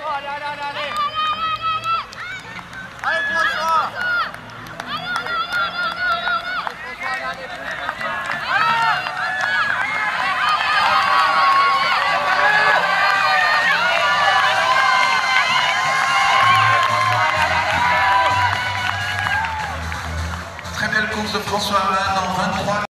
Allez, allez, allez, allez. Allez, François. Très belle course de François Amann en 23.